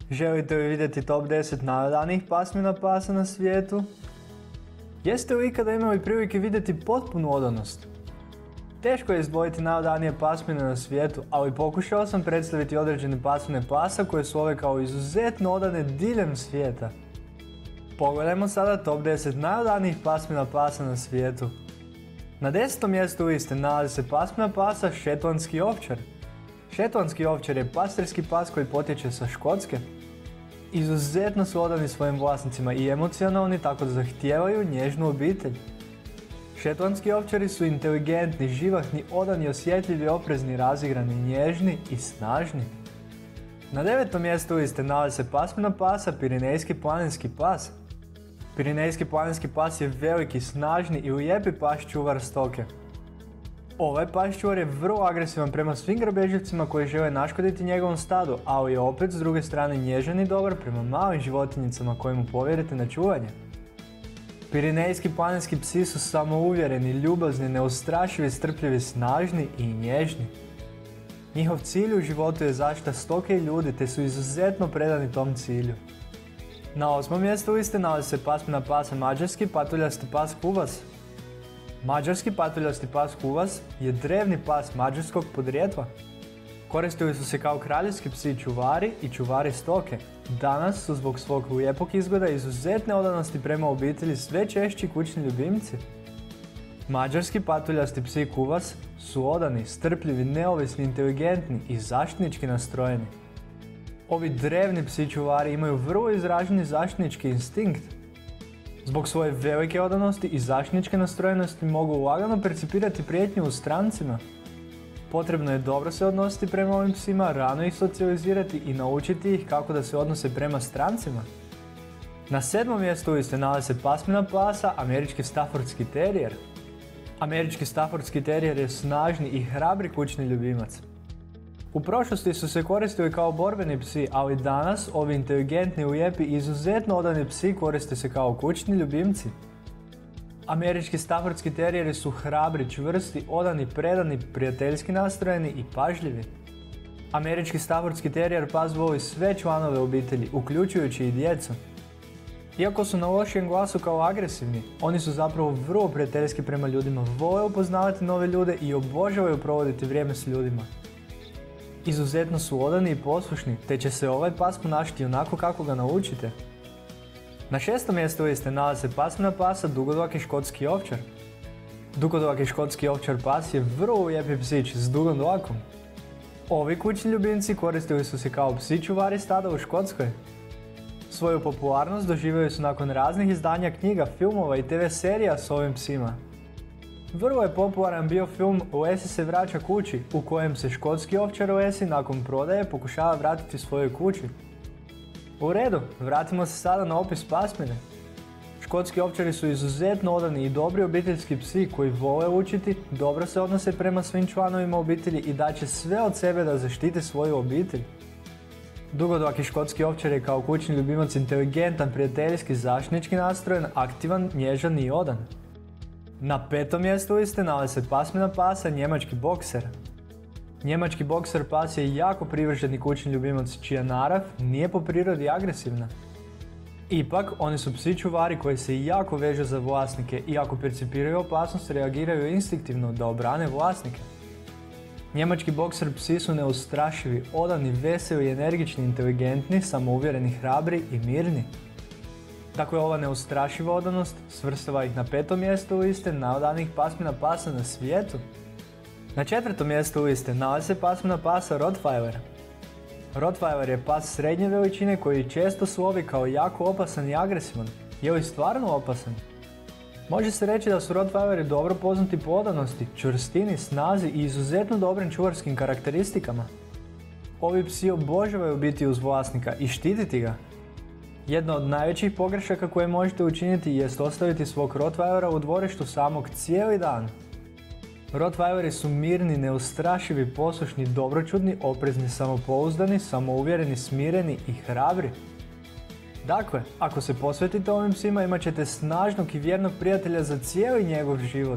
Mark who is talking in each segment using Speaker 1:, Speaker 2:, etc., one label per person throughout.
Speaker 1: Želite li vidjeti top 10 najodanijih pasmina pasa na svijetu? Jeste li ikada imali prilike vidjeti potpunu odanost? Teško je izdvojiti najodanije pasmine na svijetu, ali pokušao sam predstaviti određene pasmine pasa koje su ove kao izuzetno odane diljem svijeta. Pogledajmo sada top 10 najodanijih pasmina pasa na svijetu. Na 10. mjestu liste nalazi se pasmina pasa šetlandski ovčar. Šetlandski ovčar je pastirski pas koji potječe sa Škotske. Izuzetno su odani svojim vlasnicima i emocionalni, tako da zahtijevaju nježnu obitelj. Šetlandski ovčari su inteligentni, živahni, odani, osjetljivi, oprezni, razigrani, nježni i snažni. Na 9. mjestu liste nalazi se pasmina pasa pirinejski planinski pas. Pirinejski planinski pas je veliki, snažni i lijepi pas čuvar stoke. Ovaj pas čuvar je vrlo agresivan prema svim grabežljivcima koji žele naškoditi njegovom stadu, ali je opet s druge strane nježan i dobar prema malim životinjicama koje mu povjerite na čuvanje. Pirinejski planinski psi su samouvjereni, ljubazni, neustrašivi, strpljivi, snažni i nježni. Njihov cilj u životu je zaštita stoke i ljudi, te su izuzetno predani tom cilju. Na 8. mjestu liste nalazi se pasmina pasa mađarski patuljasti pas Kuvas. Mađarski patuljasti pas Kuvas je drevni pas mađarskog podrijetla. Koristili su se kao kraljevski psi čuvari i čuvari stoke. Danas su zbog svog lijepog izgleda i izuzetne odanosti prema obitelji sve češći kućni ljubimci. Mađarski patuljasti psi Kuvas su odani, strpljivi, neovisni, inteligentni i zaštitnički nastrojeni. Ovi drevni psi čuvari imaju vrlo izraženi zaštitnički instinkt. Zbog svoje velike odanosti i zaštitničke nastrojenosti mogu lagano percipirati prijetnju u strancima. Potrebno je dobro se odnositi prema ovim psima, rano ih socijalizirati i naučiti ih kako da se odnose prema strancima. Na 7. mjestu liste nalazi se pasmina pasa američki staffordski terijer. Američki staffordski terijer je snažni i hrabri kućni ljubimac. U prošlosti su se koristili kao borbeni psi, ali danas ovi inteligentni, lijepi i izuzetno odani psi koriste se kao kućni ljubimci. Američki staffordski terijeri su hrabri, čvrsti, odani, predani, prijateljski nastrojeni i pažljivi. Američki staffordski terijer pas voli sve članove obitelji, uključujući i djecu. Iako su na lošijem glasu kao agresivni, oni su zapravo vrlo prijateljski prema ljudima, vole upoznavati nove ljude i obožavaju provoditi vrijeme s ljudima. Izuzetno su odani i poslušni, te će se ovaj pas ponašati onako kako ga naučite. Na 6. mjestu liste nalazi se pasmina pasa dugodlaki škotski ovčar. Dugodlaki škotski ovčar pas je vrlo lijepi psić s dugom dlakom. Ovi kućni ljubimci koristili su se kao psi čuvari stada u Škotskoj. Svoju popularnost doživjeli su nakon raznih izdanja knjiga, filmova i TV serija s ovim psima. Vrlo je popularan bio film Lesi se vraća kući, u kojem se škotski ovčar Lesi nakon prodaje pokušava vratiti svojoj kući. U redu, vratimo se sada na opis pasmine. Škotski ovčari su izuzetno odani i dobri obiteljski psi koji vole učiti, dobro se odnose prema svim članovima obitelji i daće sve od sebe da zaštite svoju obitelj. Dugodlaki škotski ovčar je kao kućni ljubimac inteligentan, prijateljski, zaštitnički nastrojen, aktivan, nježan i odan. Na 5. mjestu liste nalazi se pasmina pasa njemački bokser. Njemački bokser pas je jako privrženi kućni ljubimac čija narav nije po prirodi agresivna. Ipak, oni su psi čuvari koji se jako vežu za vlasnike i ako percipiraju opasnost reagiraju instinktivno da obrane vlasnike. Njemački bokser psi su neustrašivi, odani, veseli, energični, inteligentni, samouvjereni, hrabri i mirni. Dakle, ova neustrašiva odanost svrstava ih na 5. mjestu liste najodanijih pasmina pasa na svijetu. Na 4. mjestu liste nalazi se pasmina pasa Rottweiler. Rottweiler je pas srednje veličine koji često slovi kao jako opasan i agresivan. Je li stvarno opasan? Može se reći da su Rottweileri dobro poznati po odanosti, čvrstini, snazi i izuzetno dobrim čuvarskim karakteristikama. Ovi psi obožavaju biti uz vlasnika i štititi ga. Jedna od najvećih pogrešaka koje možete učiniti jest ostaviti svog Rottweilera u dvorištu samog cijeli dan. Rottweileri su mirni, neustrašivi, poslušni, dobročudni, oprezni, samopouzdani, samouvjereni, smireni i hrabri. Dakle, ako se posvetite ovim psima imat ćete snažnog i vjernog prijatelja za cijeli njegov život.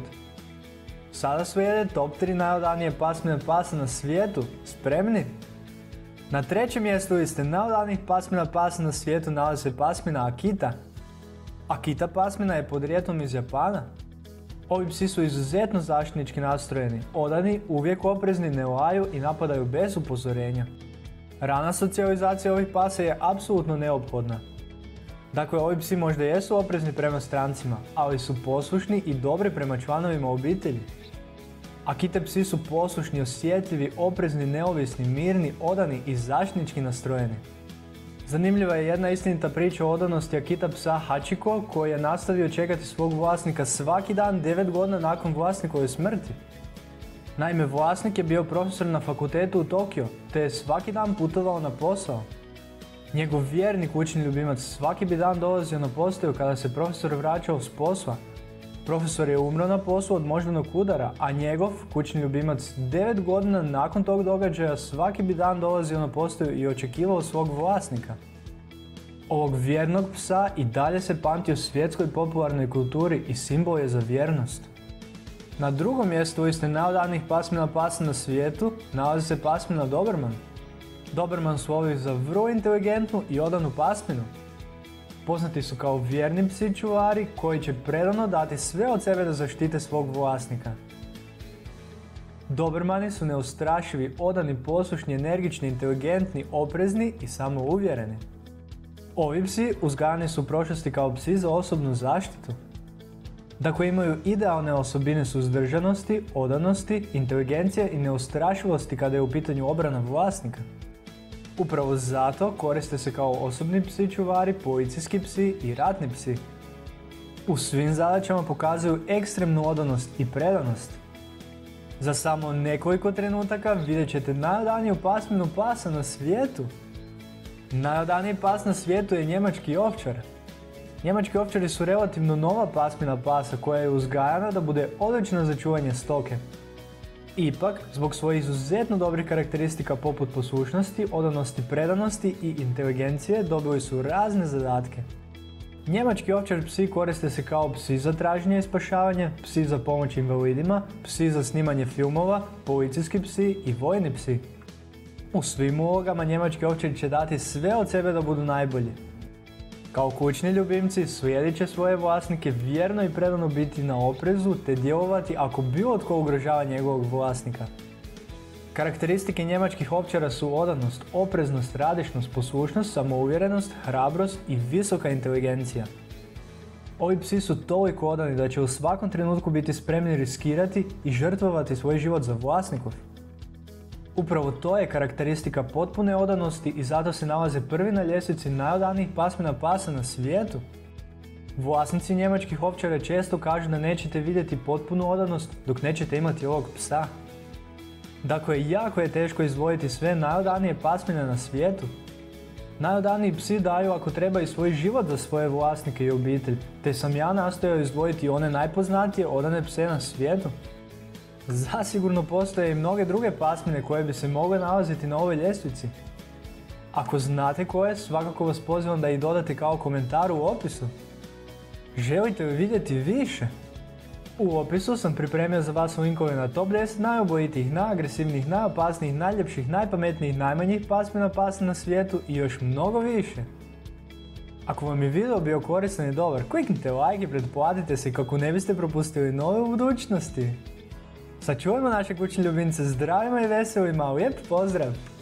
Speaker 1: Sada slijede top 3 najodanije pasmine pasa na svijetu. Spremni? Na trećem mjestu liste najodanijih pasmina pasa na svijetu nalazi se pasmina Akita. Akita pasmina je podrijetlom iz Japana. Ovi psi su izuzetno zaštitnički nastrojeni, odani, uvijek oprezni, ne laju i napadaju bez upozorenja. Rana socijalizacija ovih pasa je apsolutno neophodna. Dakle, ovi psi možda jesu oprezni prema strancima, ali su poslušni i dobri prema članovima obitelji. Akita psi su poslušni, osjetljivi, oprezni, neovisni, mirni, odani i zaštitnički nastrojeni. Zanimljiva je jedna istinita priča o odanosti Akita psa Hachiko, koji je nastavio čekati svog vlasnika svaki dan 9 godina nakon vlasnikove smrti. Naime, vlasnik je bio profesor na fakultetu u Tokio, te je svaki dan putovao na posao. Njegov vjerni kućni ljubimac svaki bi dan dolazio na postaju kada se profesor vraćao s posla. Profesor je umro na poslu od moždanog udara, a njegov kućni ljubimac 9 godina nakon tog događaja svaki bi dan dolazio na postaju i očekivao svog vlasnika. Ovog vjernog psa i dalje se pamti u svjetskoj popularnoj kulturi i simbol je za vjernost. Na drugom mjestu liste najodanijih pasmina pasa na svijetu nalazi se pasmina Doberman. Doberman slovi za vrlo inteligentnu i odanu pasminu. Poznati su kao vjerni psi čuvari koji će predano dati sve od sebe da zaštite svog vlasnika. Dobermani su neustrašivi, odani, poslušni, energični, inteligentni, oprezni i samouvjereni. Ovi psi uzgajani su u prošlosti kao psi za osobnu zaštitu. Dakle, imaju idealne osobine suzdržanosti, odanosti, inteligencije i neustrašivosti kada je u pitanju obrana vlasnika. Upravo zato koriste se kao osobni psi čuvari, policijski psi i ratni psi. U svim zadaćama pokazuju ekstremnu odanost i predanost. Za samo nekoliko trenutaka vidjet ćete najodaniju pasminu pasa na svijetu. Najodaniji pas na svijetu je njemački ovčar. Njemački ovčari su relativno nova pasmina pasa koja je uzgajana da bude odlična za čuvanje stoke. Ipak, zbog svojih izuzetno dobrih karakteristika poput poslušnosti, odanosti, predanosti i inteligencije dobili su razne zadatke. Njemački ovčar psi koriste se kao psi za traženje i spašavanje, psi za pomoć invalidima, psi za snimanje filmova, policijski psi i vojni psi. U svim ulogama njemački ovčari će dati sve od sebe da budu najbolji. Kao kućni ljubimci slijedit će svoje vlasnike, vjerno i predano biti na oprezu te djelovati ako bilo tko ugrožava njegovog vlasnika. Karakteristike njemačkih ovčara su odanost, opreznost, radišnost, poslušnost, samouvjerenost, hrabrost i visoka inteligencija. Ovi psi su toliko odani da će u svakom trenutku biti spremni riskirati i žrtvovati svoj život za vlasnikov. Upravo to je karakteristika potpune odanosti i zato se nalaze prvi na ljestvici najodanijih pasmina pasa na svijetu. Vlasnici njemačkih ovčara često kažu da nećete vidjeti potpunu odanost dok nećete imati ovog psa. Dakle, jako je teško izdvojiti sve najodanije pasmine na svijetu. Najodaniji psi daju ako treba i svoj život za svoje vlasnike i obitelj, te sam ja nastojao izdvojiti one najpoznatije odane pse na svijetu. Zasigurno postoje i mnoge druge pasmine koje bi se mogle nalaziti na ovoj ljestvici. Ako znate koje, svakako vas pozivam da ih dodate kao komentar u opisu. Želite li vidjeti više? U opisu sam pripremio za vas linkove na top 10 najubojitijih, najagresivnijih, najopasnijih, najljepših, najpametnijih, najmanjih pasmina pasa na svijetu i još mnogo više. Ako vam je video bio koristan i dobar, kliknite like i pretplatite se kako ne biste propustili nove u budućnosti. Sačuvajmo naše kućne ljubimce zdravima i veselima, lijep pozdrav!